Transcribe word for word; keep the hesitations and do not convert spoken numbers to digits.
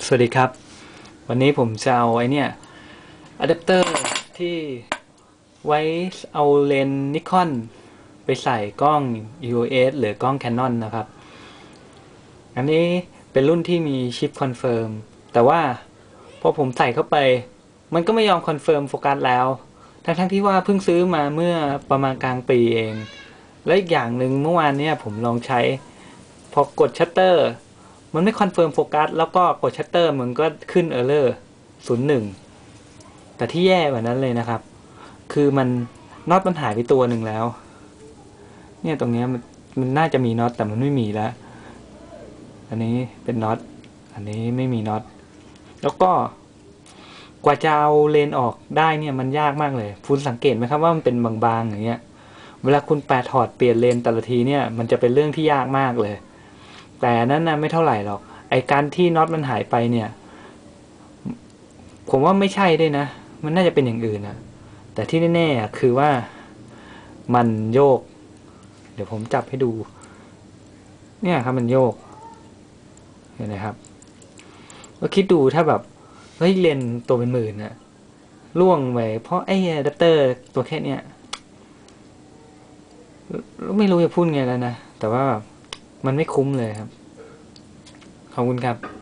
สวัสดีครับวันนี้ผมจะเอาไอเนี่ยอะแดปเตอร์ที่ไว้เอาเลนส์นิคอนไปใส่กล้อง อี โอ เอส หรือกล้อง Canon นะครับอันนี้เป็นรุ่นที่มีชิปคอนเฟิร์มแต่ว่าพอผมใส่เข้าไปมันก็ไม่ยอมคอนเฟิร์มโฟกัสแล้วทั้งทั้งที่ว่าเพิ่งซื้อมาเมื่อประมาณกลางปีเองและอีกอย่างหนึ่งเมื่อวานเนี่ยผมลองใช้พอกดชัตเตอร์มันไม่คอนเฟิร์มโฟกัสแล้วก็กดชัตเตอร์มันก็ขึ้นเออร์เลอร์ศูนย์หนึ่งแต่ที่แย่กว่านั้นเลยนะครับคือมันน็อตมันหายไปตัวหนึ่งแล้วเนี่ยตรงนี้มันมันน่าจะมีน็อตแต่มันไม่มีแล้วอันนี้เป็นน็อตอันนี้ไม่มีน็อตแล้วก็กว่าจะเอาเลนออกได้เนี่ยมันยากมากเลยคุณสังเกตไหมครับว่ามันเป็นบางๆอย่างเงี้ยเวลาคุณแปะถอดเปลี่ยนเลนแต่ละทีเนี่ยมันจะเป็นเรื่องที่ยากมากเลยแต่นั้นนะไม่เท่าไหร่หรอกไอการที่น็อตมันหายไปเนี่ยผมว่าไม่ใช่ด้วยนะมันน่าจะเป็นอย่างอื่นนะแต่ที่แน่ๆคือว่ามันโยกเดี๋ยวผมจับให้ดูเนี่ยครับมันโยกเห็นไหมครับก็คิดดูถ้าแบบเฮ้ยเลนตัวเป็นหมื่นนะล่วงไปเพราะไอ้อะแดปเตอร์ตัวแค่เนี้ยไม่รู้จะพูดไงแล้วนะแต่ว่ามันไม่คุ้มเลยครับขอบคุณครับ